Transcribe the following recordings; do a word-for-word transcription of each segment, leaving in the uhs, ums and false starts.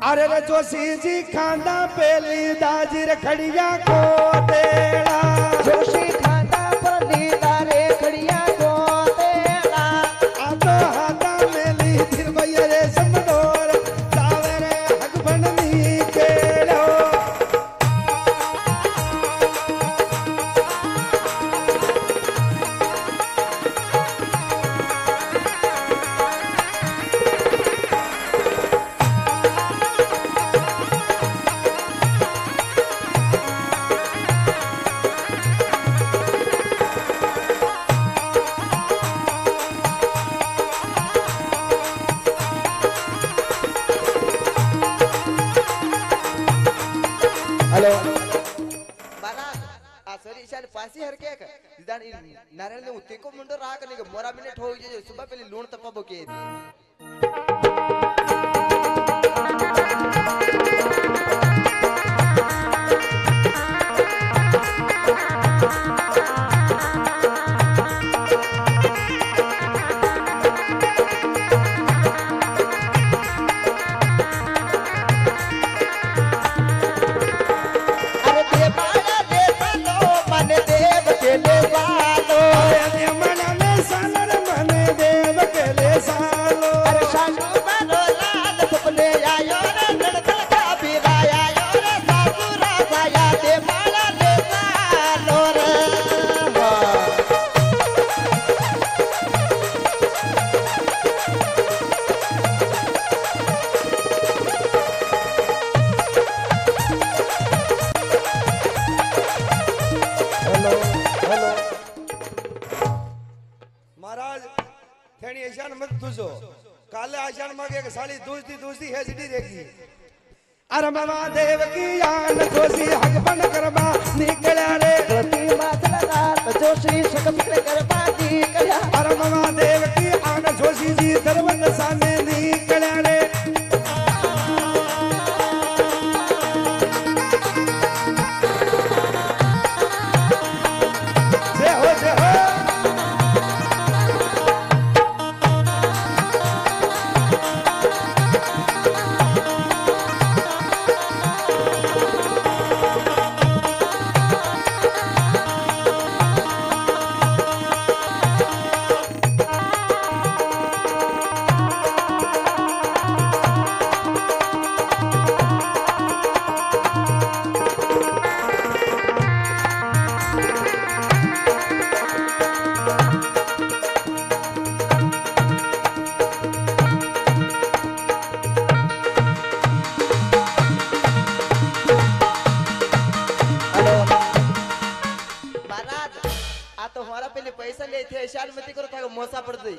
अरे रे जोशी जी खांदा पेली दाजीर खड़िया को तेरा जोशी खांदा पेली दारे खड़िया को तेरा आ तो हाथा मेली फिर भैया रे समदोर सावे रे हक बननी केड़ो हेलो बारा आ सॉरी ईशान पासी हर के दान नारायण ने उते को मुंडो राक ने मोरा मिनट हो जे सुबह पहले लूण तप्पा बोके साली दूसरी दूसरी हेजड़ी देखी अरे मामा देव की आन जोशी हक बन करबा निकला रे गति माथला रात जोशी हक बन करबा निकला अरे मामा देव की आन जोशी जी दरबंद सामने निकला रे जय हो जय हो शानमती करो था मोसा पड़ गई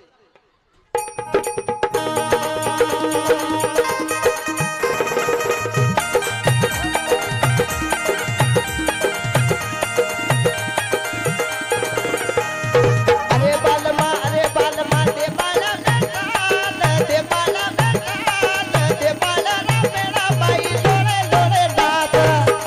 अरे बालमा अरे बालमा दे बाला दे बाला दे बाला मेरा भाई लोरे लोरे नाथ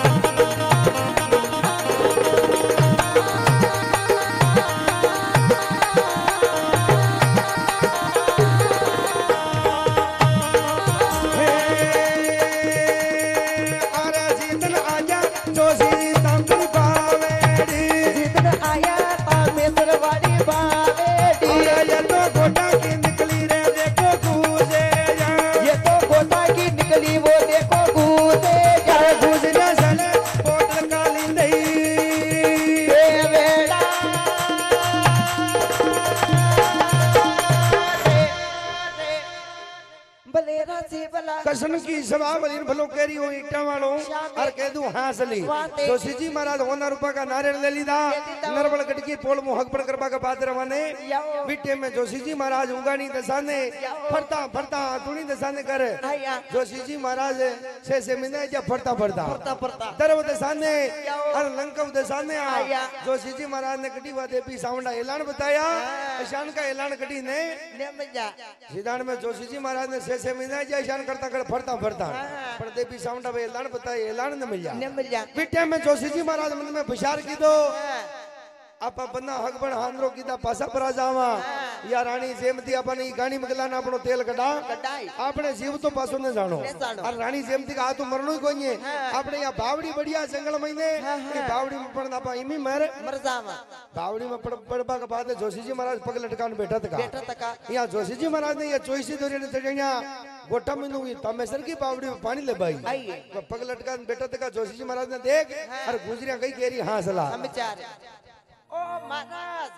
कसन की सभा बलिन भलो केरी हो इटा वालों और कह दूं हासली जोशी जी महाराज होना रुपया का नारियल ले लीदा नरबल गटकी पोल मुंह हक पर करबा का बात रवाने बिटे में जोशी जी महाराज उंगानी दसाने फरता फरता तुनी दसाने कर जोशी जी महाराज से से मिने जा फरता फरता फरता फरता दरव दसाने और लंकव दसाने आ जोशी जी महाराज ने कटी बात देवी सावंडा ऐलान बताया ईशान का ऐलान कटी ने सीधान में जोशी जी महाराज ने से से मिने जा ईशान करता कर फरता फरता पर देवी सावंडा भाई ऐलान बताया ऐलान न मिल जा न मिल जा बिटे में जोशी जी महाराज मन में विचार की दो आप बन्ना हक बन हांद्रो कीदा पासा पर जावा या रानी जेमती अपन ई गाणी मगलाना आपनो तेल कढा कढाई आपने जीव तो पासो न जानो न जानो। और रानी जेमती का हाथ मरनो ही कोई है हाँ। आपने या बावड़ी बढ़िया जंगल महीने हाँ, हाँ। ई बावड़ी में पड़ना आपा इमी मर मर जावा बावड़ी में पड़ पड़बा के बाद जोशी जी महाराज पग लटकान बैठा था बेटा तका यहाँ जोशी जी महाराज ने ये चोईसी दोरी ने चढ़िया गोटा में दूंगी तमेसर की बावड़ी में पानी ले भाई आइए। तो पग लटकान बैठा था जोशी जी महाराज ने देख और गुजरिया कई केरी हाँ सला हम चार ओ महाराज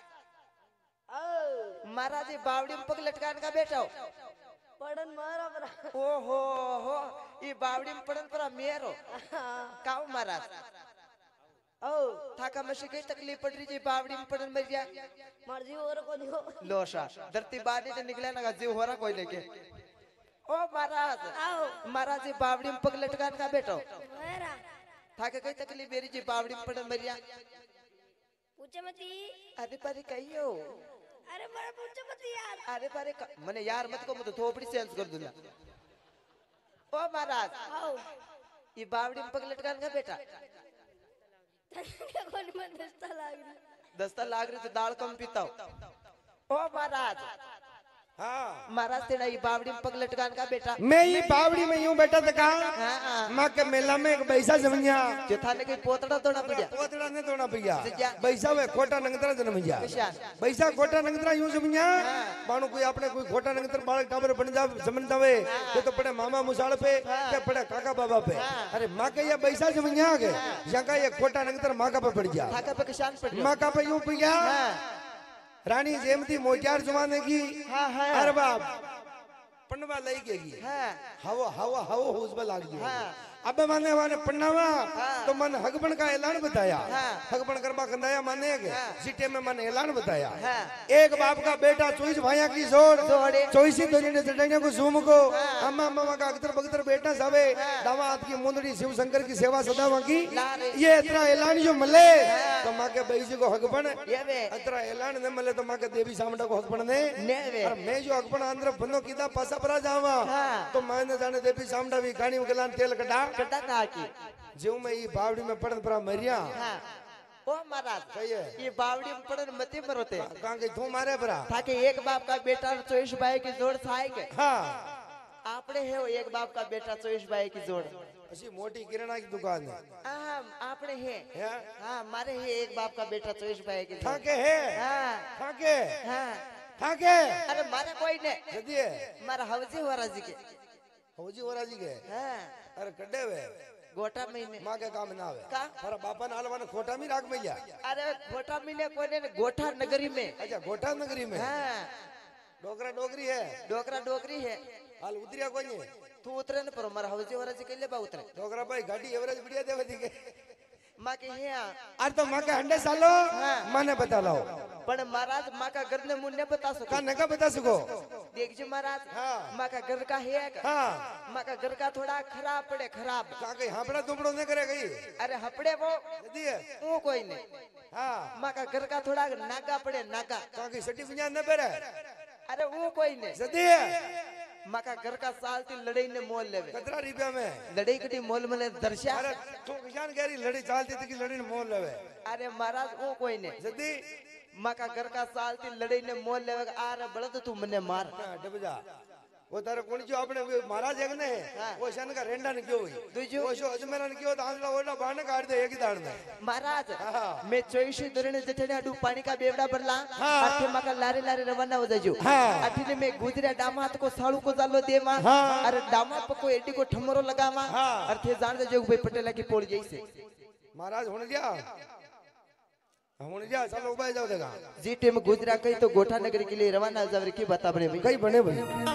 ओ महाराज ये बावड़ी में पग लटकान का बेटा हो पड़न मारा बरा ओ हो हो ये बावड़ी में पड़न परा मेरो काऊ महाराज ओ थाका मशी कई तकलीफ पड़ रही जी बावड़ी में पड़न मर गया मर्जी और को दियो लोशा धरती बानी से निकले ना जीव हो रहा कोई लेके ओ महाराज आओ महाराज ये बावड़ी में पग लटकान का बेटा मेरा थाके कई तकलीफ मेरी जी बावड़ी में पड़न मर गया पूछे मती अरे पर कहियो अरे बड़ा पूछे मती यार अरे पर मने यार मत को मत थोपड़ी सेंस कर दूंगा ओ महाराज आओ ये बावड़ी में पग लटकान का बेटा कौन मन दस्ता लाग रही दस्ता लाग रही तो दाल कम पीता हूं। ओ महाराज हाँ महाराज तेरा ये बावड़ी में पग लटकान का बेटा मैं ये बावड़ी में यूं बैठा था कहा हाँ माँ के मेला में एक पैसा जमिया जो थाने कोई पोतड़ा तो ना पिया पोतड़ा ने तोड़ा भैया सज्जा। पैसा वे खोटा नंगतरा जन्म गया किशान। पैसा खोटा नंगतरा यूं जमिया मानो कोई आपने कोई खोटा नंगतर बालक टाबर बन जा जमन जावे तो तो पड़े मामा मुसाड़ पे के पड़े काका बाबा पे अरे माँ के ये पैसा जमिया आ गए यहाँ का ये खोटा नंगतर माँ का पे पड़ गया थाका पे किसान पड़ गया माँ का पे यूं पड़ गया हाँ रानी जेमती मोटियार जमाने की हाँ हाँ अरे बाप पन्नवा लई गेगी हाँ हवा हवा हवा हुजबा लाग गई हाँ। अब माने वाने पन्नावा हाँ। तो मन हगबन का ऐलान बताया हाँ। हगबन करबा कंदाया माने के हाँ। सीटे में मन ऐलान बताया हाँ। एक बाप का बेटा चौबीस भाइया की जोड़ जोड़े। चौबीसी दोरी ने चढ़ाने को झूम को अम्मा अम्मा का अख्तर बख्तर बेटा सावे दामाद की मुंदड़ी शिव शंकर की सेवा सदा की लारे। ये इतना ऐलान जो मले तो माँ के बैसी को हगबन ये वे इतना ऐलान न मले तो माँ के देवी सामने को हगबन ने ने वे और मैं जो हगबन आंध्र बंदो किदा पासा परा जावा हाँ। तो मैंने जाने देवी सामने भी गाड़ी में गलान तेल कटा कटा था की जो मैं ये बावड़ी में पड़न परा मरिया हाँ ओ महाराज सही है ये बावड़ी में पड़न मते मरोते कहां के तू मारे परा ताकि एक बाप का बेटा और चौबीस भाई की जोड़ थाए के हाँ आपने है वो एक बाप का बेटा चौबीस भाई की जोड़ ऐसी मोटी किराना की दुकान है हाँ आपने है है हाँ मारे है एक बाप का बेटा चौबीस भाई की जोड़ थाके है हाँ थाके हाँ थाके अरे मारे कोई नहीं जदी है मारा हवजी हुआ जी के होजी वरा जी के हाँ अरे कड्डे वे गोटा महीने मां के काम ना आवे का पर बापा नाल वाने खोटा में राख मैया अरे गोटा मिले कोई ने गोठा नगरी में अच्छा गोठा नगरी में हाँ डोकरा डोकरी है डोकरा डोकरी है हाल उतरिया कोई है तू उतरे न पर मारा हवजी वाला जी के लिए बा उतरे डोकरा भाई गाड़ी एवरेज बढ़िया देवे दी के माँ के यहाँ अरे तो मां के हंडे सालो माने बता लाओ पर महाराज माँ का घर ने मुन्ने बता सको का नका बता सको देख जी महाराज हाँ। माँ का घर का है का? हाँ माँ का घर का थोड़ा खराब पड़े खराब का कहीं हापड़ा दुपड़ो नहीं करे गई अरे हपड़े वो जदी है वो कोई नहीं हाँ माँ का घर का थोड़ा नागा पड़े नागा का कहीं सटी पंजाब न पेरे अरे वो कोई नहीं जदी है माँ का घर का साल थी लड़ाई ने मोल लेवे कतरा रुपया में लड़ाई कटी मोल में दर्शा अरे तू किसान कह रही लड़ी चालती थी कि लड़ी ने मोल लेवे अरे महाराज वो कोई नहीं जदी माँ का घर का साल थी लड़ाई ने मोल लेवे आ रहा बड़ा तो तू मने मार हाँ, डब जा वो तारे कौन जो आपने वो महाराज एक ने वो शन का रेंडा ने क्यों हुई दूजो वो जो अजमेरा ने क्यों आंधला ओडा बाण काट दे एक ही दाड़ में महाराज हाँ। मैं चौबीसी दुरने जठने अडू पानी का बेवड़ा भरला हाँ। अठे माका लारे लारे रवाना हो जाजो हाँ। अठे में गुजरा दामात को साळू को जालो देमा हाँ। अरे दामात को एडी को ठमरो लगामा हाँ। अरे थे जान जो भाई पटेला की पोल जैसे महाराज होने जा होने जा चलो उबाई जाओ देगा जी टेम गुजरा कई तो गोठा नगर के लिए रवाना हो जावे की बता बरे भाई कहीं बने भाई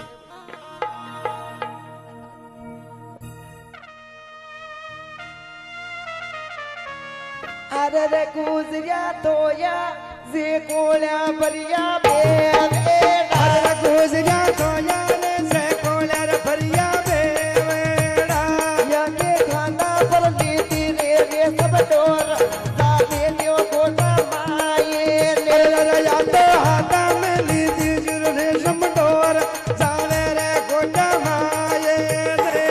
अरे रे गुजरा तो या जे कोला बरिया बे अरे गुजरा तो याने से कोला रे भरिया बेड़ा या के खाना पर लीती रे रे सब डोर जावे लियो गोटा माये ले अरे या तो हाथा में ली दी जुरने समडोर जावे रे गोटा माये रे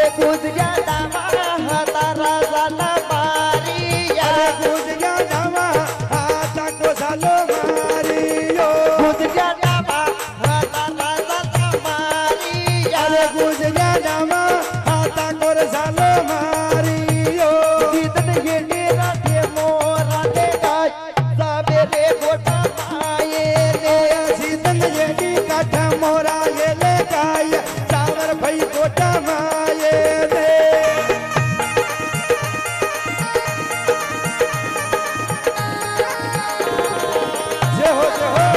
अरे कूद गया दामा तारा जाना मारिया अरे कूद गया दामा हाथा को सालो मारियो कूद गया दामा तारा जाना मारिया अरे कूद गया दामा हाथा को सालो मारियो गीतन ये मेरा दे मोरा दे गाय साबेरे गोटा आए रे सीतन येडी काठा मोरा ये ले गाय सावर भाई गोटा माये दे जय हो जय हो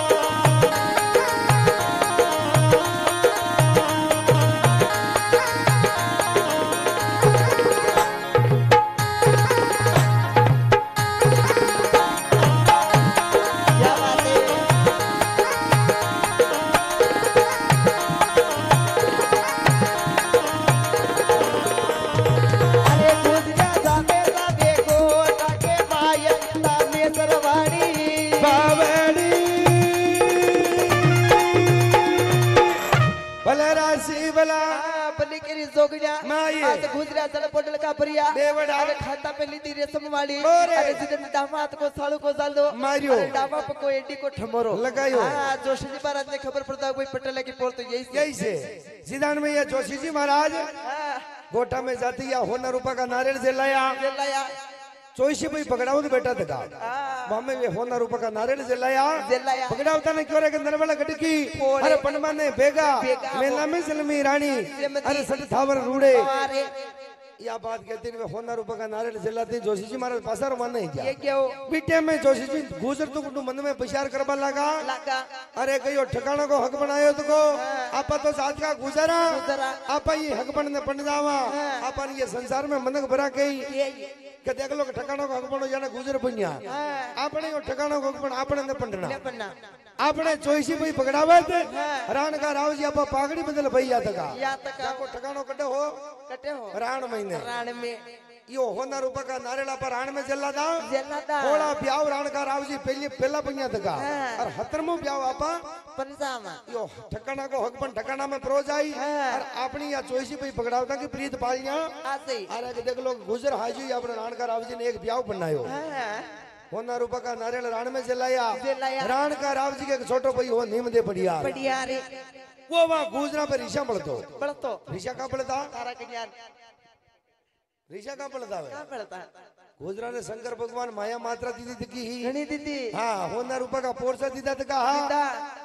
क्या बात है अरे कूद जा साबे साबे गोटा के माया साबे सरवाड़ी बावड़ी भले राशि भला अपनी केरी जोगड़िया माये। आज गुजरा चल पोटल का परिया बेवड़ा। अरे खाता पे लीधी रेशम वाली मोरे। अरे जिदन दामाद को सालू को साल दो मारियो। अरे डाबा पे को एडी को ठमरो लगायो। हां जोशी जी महाराज ने खबर पड़ता कोई पटल की पोल तो यही से यही से सीधान में ये जोशी जी महाराज हां गोटा में जाती या होना रुपा का नारियल जलाया जलाया चोईसी भाई पकड़ाओ तो बेटा तका हां मामे वे होना रुपा का नारियल जलाया जलाया। पकड़ाओ तने क्यों रे के नरवला गटकी फोड़े। अरे पनमा ने बेगा बेगा मेला में जलमी रानी श्रीमती। अरे सट थावर रूड़े अरे या बात कहती है होना रुपा का नारियल जलाती जोशी जी महाराज पासा रवाना नहीं ये किया क्या हो बीटे में जोशी जी गुजर तो कुटु मन में विचार करबा लगा लगा अरे कहियो ठिकाना को हक बनायो तो को आपा तो साथ का गुजरा गुजरा। आपा ये हक बनने पड़ जावा आपा ये संसार में मनक भरा कई ये के देख लो ठिकाना को हक बनो जाने गुजर पन्या हां आपने यो ठिकाना को हक बन आपने ने पंडना ले पन्ना आपने चोईसी भाई पकड़ावत राण का राव जी आपा पागड़ी बदल भैया तका या तक जाको ठिकानो कटे हो कटे हो राण महीने राण में यो होना रुपा का नारेला पर राण में जल्ला दा जलादा थोड़ा ब्याव राण का राव जी पहले पहला पन्या तका हाँ। और हतरमो ब्याव आपा पंजामा यो ठकाना को हक पण ठकाना में प्रोज आई हाँ। और अपनी या चोईसी पे पकड़ावता की प्रीत पालियां आसे अरे के देख लो गुजर हाजी अपने राण का राव जी ने एक ब्याव बनायो हां होना रुपा का नारियल राण में जलाया जलाया। राण का राव जी के छोटो भाई हो नीम दे बढ़िया बढ़िया रे वो वहां गुजरा पे ऋषा पड़तो पढ़तो ऋषा का पड़ता तारा के ज्ञान ऋषा का पड़ता क्या पढ़ता गुजरा ने शंकर भगवान माया मात्रा दीदी थी की घणी दीदी हाँ होना रुपा का पोरसा दीदा था का दीदा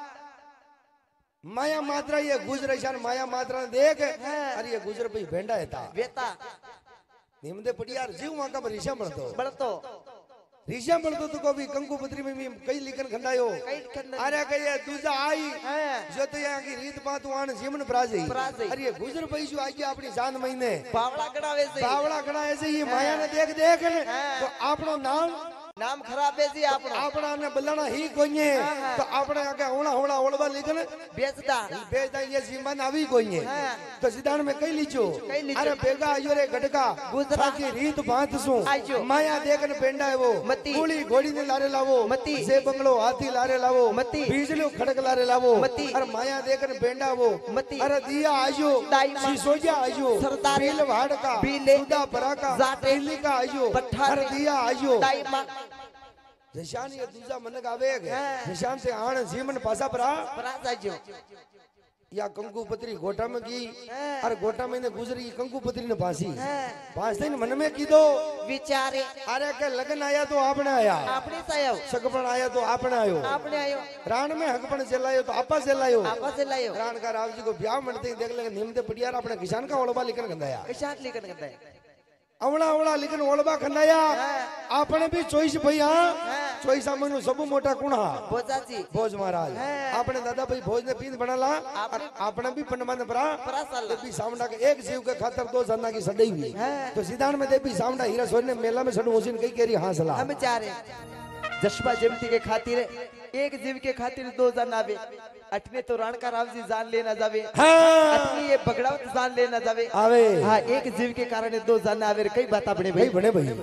माया मात्रा ये गुजर शान माया मात्रा देख अरे ये गुजर भाई भेंडा है था बेटा निमदे पटियार जीव वहां का ऋषा पड़तो पढ़तो ऋषा पड़तो तो को भी कंकु पत्री में भी कई लिखन खंडायो कई खंड अरे कहिए दूजा आई हां जो तो यहाँ की रीत बात वाण जीवन प्राजी प्राजी। अरे ये गुजर पैसु आई गया अपनी जान महीने बावड़ा गड़ावे से बावड़ा गणा ऐसे ये माया ने देख देख ने तो आपनो नाम नाम खराब है जी आपनो आपना ने बल्लाना ही कोई तो आपने आगे होना होना ओलबा लिखन बेचदा बेचदा ये जीवन आवी कोई हाँ। तो सिद्धांत में कई लीचो कई लीचो। अरे बेगा आयो रे गटका गुजरा। की रीत बात सु आइजो। माया देखन पेंडा है वो मती। गोली घोड़ी ने लारे लावो मती। से बंगलो हाथी लारे लावो मती। बीजलो खड़क लारे लावो मती। अरे माया देखन पेंडा वो मती। अरे दिया आयो दाई माँ। सिसोजा आयो सरदार। बील वाड़ का बीले। सुदा परा का जाटे। दिल्ली का आयो पठार। अरे दिया आयो दाई मां जशान ये दूजा मन गावे हाँ। जशान से आण जीवन पासा परा पराजा जो या कंकु पत्री गोटा में की हाँ। और गोटा में ने गुजरी कंकु पत्री ने फांसी हाँ। फांसते ने मन में की दो विचारे अरे के लगन आया तो आपने आया आपने सायो सगपण आया तो आपने आयो आपने आयो राण में हकपण चलायो तो आपा चलायो आपा से लायो राण का राव जी को ब्याह मनते ही देख लेंगे निमते पटियार अपने किसान का ओलबा लिखन गंदाया किसान लेकर करता है अवड़ा अवड़ा लिखन ओलबा खंदाया आपने भी चोईस भैया चोईस मनु सबु मोटा कुणा बोजाजी भोज महाराज हाँ। आपने दादा भाई भोज ने पीन बनाला आपने- आपने भी पंडमान परा परा साल देवी सामना के एक जीव के खातर दो जना की सड़ई हुई हाँ। तो सिद्धांत में देवी सामना हीरा सोन ने मेला में सड़ू उसी ने कई केरी हासला हम जा रहे जश्बा जयंती के खातिर एक जीव के खातिर दो जन आवे अठने तो राणका राव जी जान लेना जावे हाँ अठने ये बगड़ावत जान लेना जावे आवे हाँ एक जीव के कारण दो जन आवे कई बात बड़े भाई भाई बने भाई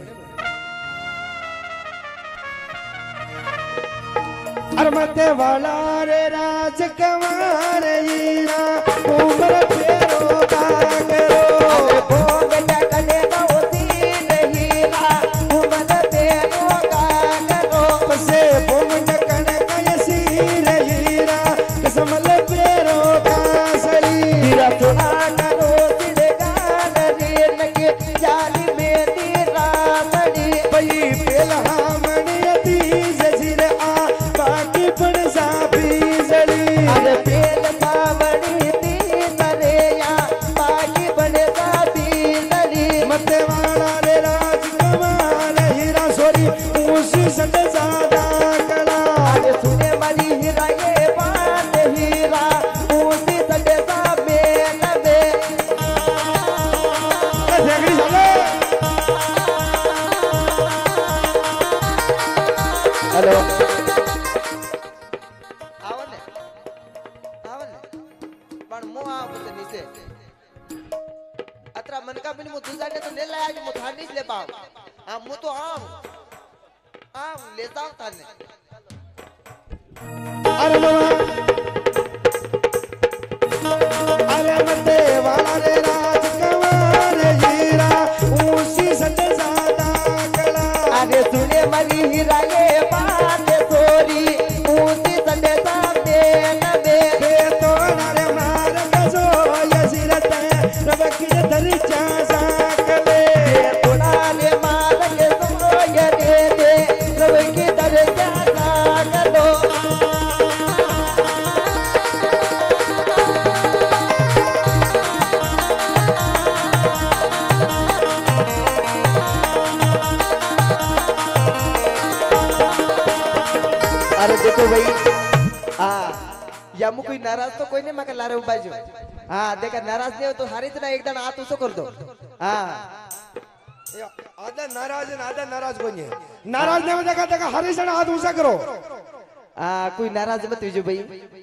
अरमते वाला रे राज कमार हीरा उम्र फेरो कागरो मते वाला रे राजकुमार हीरा सोरी उसी सद ज्यादा कला अरे सुने मरी हीरा ये बात हीरा उसी सटे सा मेल में देखड़ी चले हेलो आवने आवने पण मो आवते नीचे अत्रा मन का बिन मु दुजाने तो ले लाया जो मु थानी ले पाव आ मु तो आव आव ले जाओ थाने अरे मामा अरे मते वाला रे राजकुमार हीरा उसी सद ज्यादा कला अरे सुने मरी हीरा ये बात सोरी उसी संडे सामने नबे बे तो नारे मार गजो यसिरत रबकी दरिचा साकले थोड़ा रे मार के सुनो ये दे दे सब की दरजा का दो अरे देखो भाई हाँ या मु कोई नाराज तो कोई नहीं मगर लारे बाजू हाँ देखा नाराज नहीं हो तो हारी तना एक दिन आ तो कर दो हाँ आधा नाराज है आधा नाराज कोनी है नाराज ने देखा देखा हरी जन हाथ ऊंचा करो हाँ कोई नाराज मत विजू भाई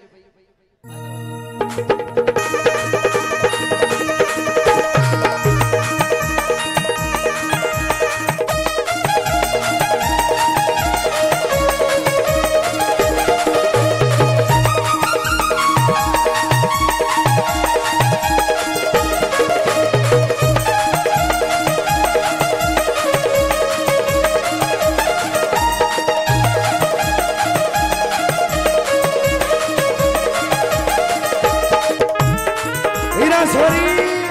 हीरा सोरी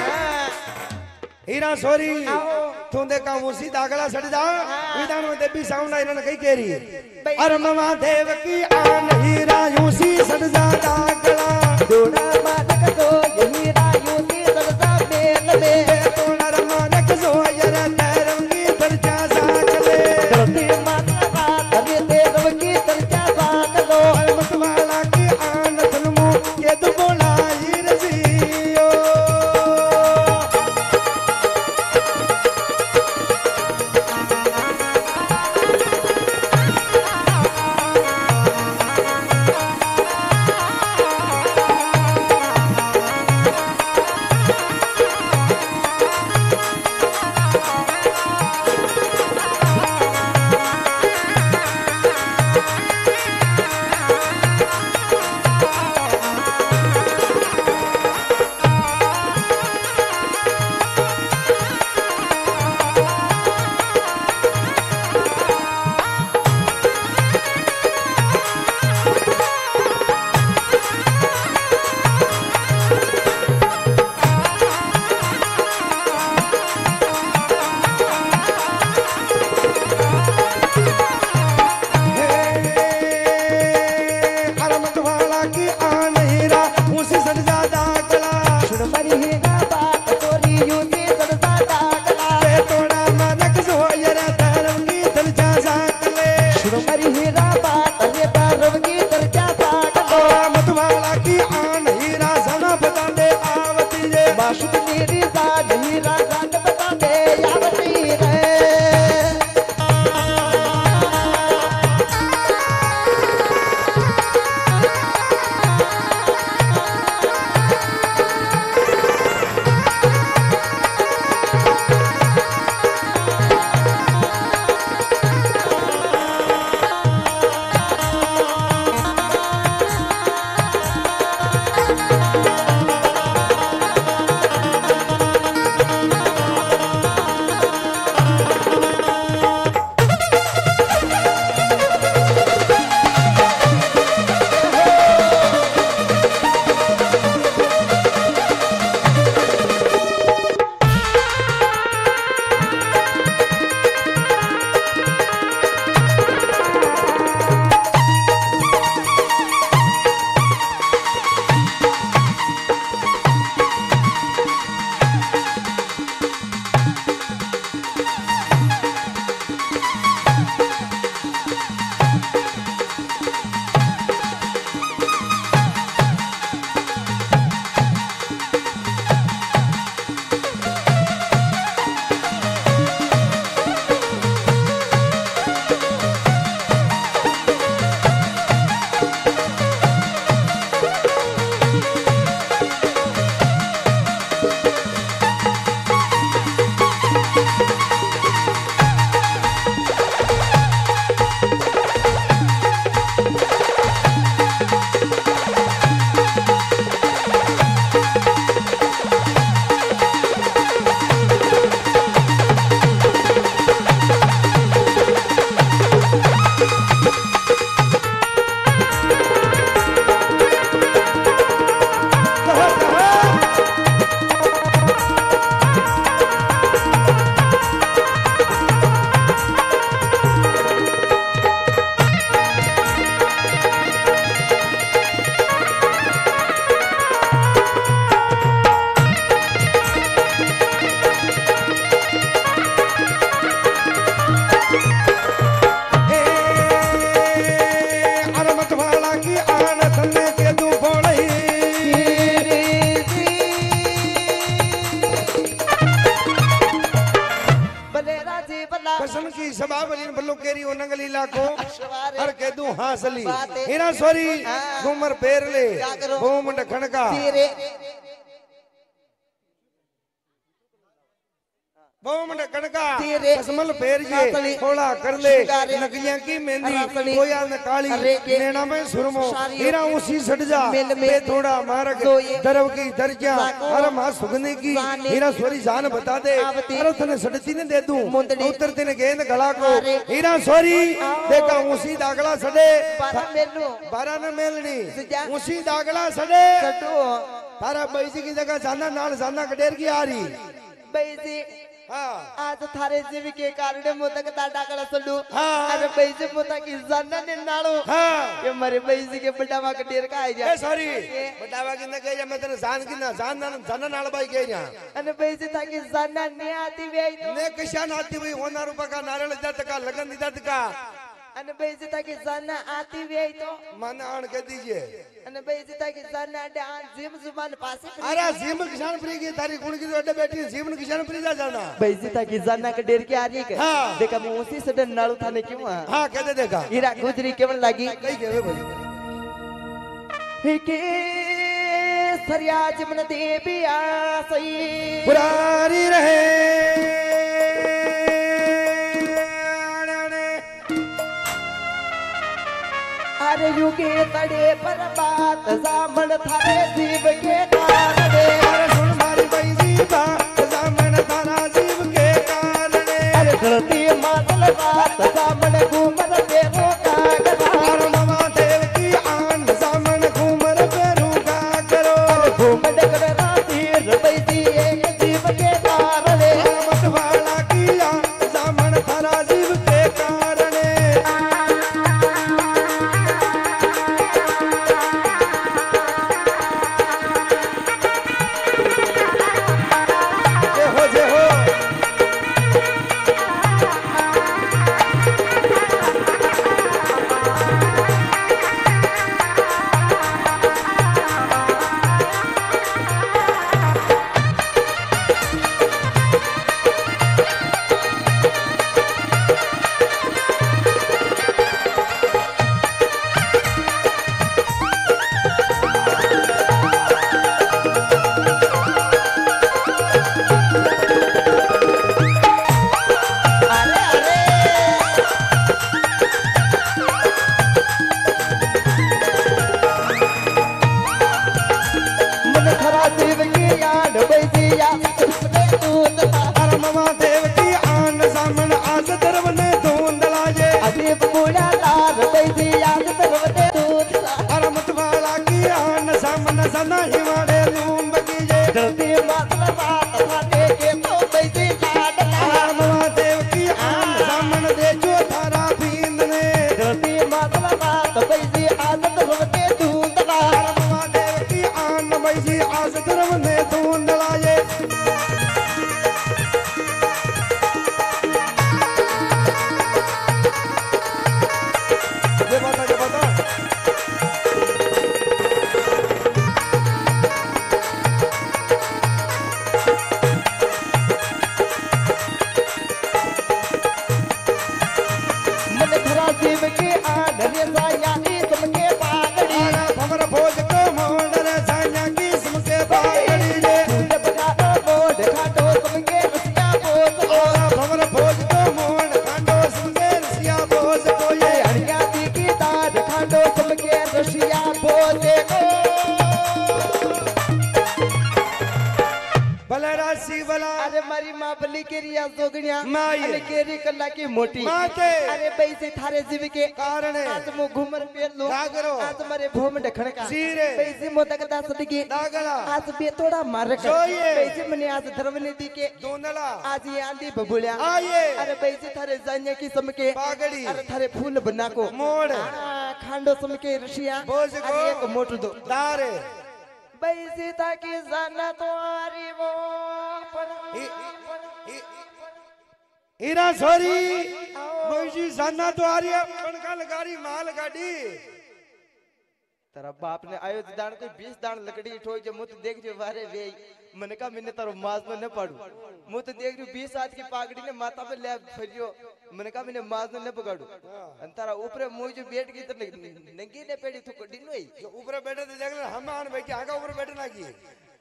हीरा सोरी तू देखा मुसी दागला सड़ जा विधान में देवी साउंड इन्होंने कही केरी अरे ममा देव की आन हीरा यूसी सड़ जा दागला दोना मानक दो यही रायू सी सरसा मेल में तो नर मानक जो यर तरंगी दरजा साकले धरती माता बात हमें देव की चर्चा बात दो मत वाला की आन तुलमु के तू बोला हीर जियो दर्शन की सभा बलिन भलो केरी ओ नंगली लाखो सवारे। हर के दू हासली बात है। हीरा सोरी हाँ। घूमर पेर ले क्या करो? बूम खणका तेरे बूम खणका तेरे कसमल पेर जे रातली। थोड़ा कर ले शिंगारे। नकियां की मेहंदी रातली। कोया न काली अरे के। नैना में सुरमो सारी। हीरा उसी सट जा मिल में। बे थोड़ा मारक सोए। दरव की दर्जा साको। अरे मां सुगने की जाने। हीरा सोरी जान बता दे आवती। अरे तने सड़ती ने दे दूं मुंदड़ी। उतरते ने गेंद गला को अरे। हीरा सोरी आओ। देखा उसी दागला सड़े बारा मेलू बारा न मेलनी सुजा। उसी दागला सड़े सटू तारा बैजी की जगह जाना नाल जाना कडेर की आ रही बैजी हाँ आज थारे जीवी के कारण मोदक दाडा कड़ा सडू हाँ। अरे बैजी मोता की जानना ने नाड़ो हाँ ये मरे बैजी के बटावा का ढेर का आई जा ए सॉरी बतावा कि न गई जा मैं तेरे जान की ना जान ना जान नाल बाई गई जा अरे बैजी था की जानना ने आती वे आई तो ने किसान आती हुई होना रुपया का नारियल दत्त का लगन दत्त का अरे बैजी था की जानना आती वे आई तो मन आन के दीजिए अरे बैजी था की जानना डान जिम जुबान पासे अरे जीवन किसान प्री की तारी गुण की तो अड्डे बैठी जीवन किसान प्री जा जाना बैजी था की जानना का ढेर के आ रही है हाँ। देखा मैं उसी से नाड़ू थाने क्यों आ हाँ कहते देखा हीरा गुजरी केवल लगी कई के भाई हे के सरियाज मन देवी आसई पुरारी रहे अरे युगे तड़े पर बात जामन थारे जीव के कारणे अरे सुन मारी भाई जीवा जामन तारा जीव के कारणे अरे धरती मातल बात जामन घूमर देवो कागदा अरे ममा देव की आन जामन घूमर पेरू का करो घूमर कर राती रबैती एक जीव के कारणे मत वाला किया जामन तारा जीव के कारणे जय हो जय हो अरे अरे मन खरा जीव की याद बैसिया सुपने दूत अरे ममा देव की आन जामन आज दरव ने धूंधला जे अजीब बुढ़ा तार बैसिया तरवते दूत अरे मत वाला की आन जामन जना हिमाड़े लूम बगी जे धरती मातल बात थाने के तो बैसी लाड अरे ममा देव की आन जामन दे जो थारा बींद ने धरती मातल बात बैसी आदत होते दूंदला अरे ममा देव की आन बैसी आज दरव ने धूंधला जे ये बता ये बता मन खरा जीव के आन रे साया तुमके पागड़ी अरे भवर भोज को मोड़ रे सान्या की सुमके बागड़ी रे पूजे बजा बोड खाटो तुमके रसिया बोत अरे भवर भोज को मोड़ खांडो सुमके रसिया भोज को ये हरिया दी की दाद खाटो तुमके रसिया बोते को भले राशि भला अरे मारी माँ बली के रिया जोगनिया माँ ये। अरे केरी कल्ला की मोटी माते। अरे बैसे थारे जीव के कारण है आज मो घूमर पे लो क्या करो? आज मारे भूम ढखण का सीरे। बैसे मोदक दास दी दागला आज बे थोड़ा मार कर जोइए। बैसे मने आज धर्मने दी के दोनला आज ये आंधी बबुलिया आइए। अरे बैसे थारे जान्या की समके बागड़ी। अरे थारे फूल बना को मोड़। आ, खांडो समके रशिया बोझ को। अरे एक मोटर दो दारे बैसे ताकि जाना तो आरी वो हि- हि- हीरा सोरी मोजी जाना तो आ रही है कणका लगारी माल गाड़ी तेरा बाप ने आयो दान कोई बीस दान लकड़ी ठोई जो मुत देख जो वारे वे मन का मैंने तारो माज में न पड़ू मुत देख जो बीस आज की पागड़ी ने माथा पे ले फरियो मैंने कहा मैंने माज न पकड़ू अंतारा ऊपर मुझे जो बैठ गई तो नंगी ने पेड़ी थू कड़ी नहीं जो ऊपर बैठे थे देख ले हम आन भाई क्या आगा ऊपर बैठे ना की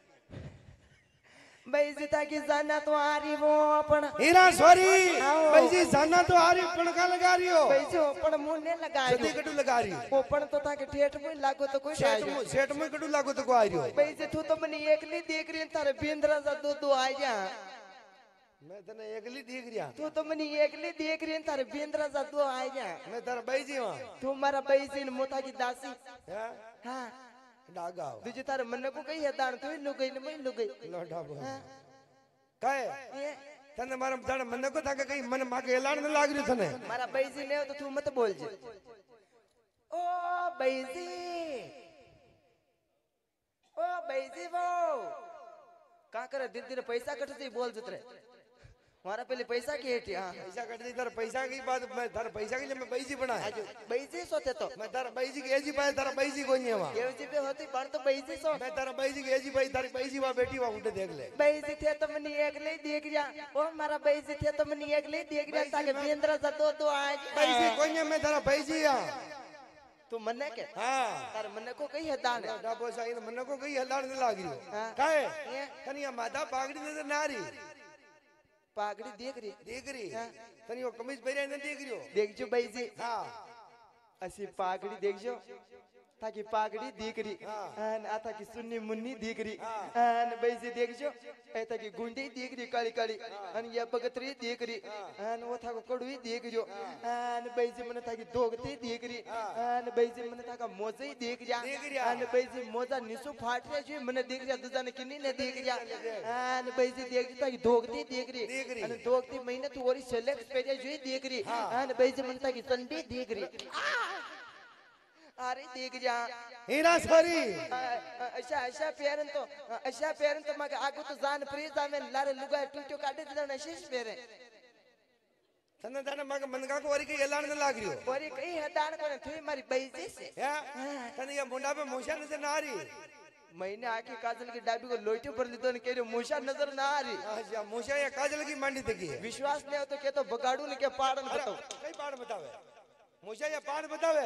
भाई जीता की जाना तो आ रही वो अपन हीरा सॉरी भाई जी जाना तो आ रही पण का लगा रही हो भाई जो अपन मुंह ने लगा जदी कटू लगा रही वो पण तो था के ठेठ में लागो तो कोई सेट में सेट में कटू लागो तो को आ रही हो भाई जी तू तो मने एकली देख रही तारे बिंद्रा सा दो दो आ जा मैं तने एकली देख रिया तू तो मने एकली देख रही तारे बिंद्रा सा दो आ जा मैं तारा भाई जी वहां तू मारा भाई जी ने मोता की दासी हां हां डागा तुझे तारे मन को कही है दान तू लु गई न मैं लु गई लोटा बो काए ये तने मारा तारा मन को था कहीं मन मां के ऐलान न लाग रही थने मारा भाई जी ने तो तू मत बोल जे ओ भाई जी ओ भाई जी वो का करे दिन दिन पैसा कटते बोल जतरे हमारा पहले पैसा की हेटी हां पैसा कट दी तारा पैसा की बात मैं तारा पैसा के लिए मैं भाई जी बनाया भाई जी सोते तो मैं तारा भाई जी के एजी पाए तारा भाई जी को नहीं है वहां ये जी पे होती बात तो भाई जी सो मैं तारा भाई जी के एजी भाई तारी भाई जी वहां बैठी वहां उठे देख ले भाई जी थे तो मनी एकले देख जा ओ मारा भाई जी थे तो मनी एकले देख जा ताके बिंद्रा सा दो दो आज भाई जी कोई नहीं मैं तारा भाई जी हां तू मन्ने के हां तार मन्ने को कही है दान डाबो साईं मन को कहीं हलाड़ न लाग रही हाँ। काए ये तनिया माता पागड़ी नजर ना आ रही पागड़ी देख रही देख रही तनी वो कमीज पहरे न देख रही हो देख जो भाई जी हां असी पागड़ी देख जो ताकि पागड़ी दिख रही अन आता की सुन्नी मुन्नी दिख रही अन भाई जी देख जो ऐता की गुंडी दिख रही काली काली अन ये बगतरी दिख रही अन वो था को कड़वी देख जो अन भाई जी मन था की दोगती दिख रही अन भाई जी मन था का मोजे ही देख जा देख रही अन भाई जी मोजा निसु फाट रहे जो मन देख जा दूजा ने किन्नी ने देख जा अन भाई जी देख जा की दोगती देख देख रही रही। अन दोगती महीने तू और सेलेक्ट पे जा जो देख रही अन भाई जी मन था की संडी देख रही अरे देख जा हीरा सॉरी अच्छा अच्छा पेरन तो अच्छा पेरन तो मगे आगु तो जान प्री जामे लारे लुगा टूटो काटे दिला नशीश पेरे तने तने मग मनका को वरी के ऐलान न लाग रही हो बोरी कई हदान को थई मारी बैजी से या तने ये मुंडा पे मूछा नजर ना आ रही महीने आके काजल की डाबी को लोटे पर ली तो ने कह रही मूछा नजर ना आ रही अच्छा मूछा या काजल की मांडी तकी है विश्वास नहीं हो तो के तो बगाड़ू ने के पाड़न बताओ कई पाड़ बतावे मूछा या पाड़ बतावे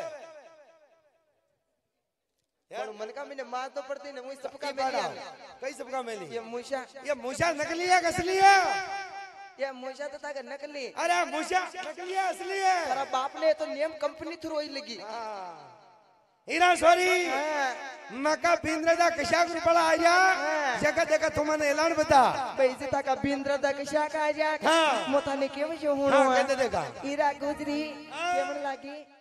पर मन का मैंने मार तो पड़ती ने मुझ सबका कई में पाड़ा लिया कई सबका मेली ये मूछा ये मूछा नकली है कि असली है ये मूछा तो था नकली अरे मूछा नकली है असली है तेरा बाप ने तो नियम कंपनी थ्रू ही लगी हीरा सॉरी हाँ। मका बिंद्र दा कशाक रुपड़ा आया जगह जगह तुमने ऐलान बता पैसे तक बिंद्र दा कशा का जा हाँ। मोता ने केव जो होनो हाँ, कहते देखा। इरा गुजरी केमन लागी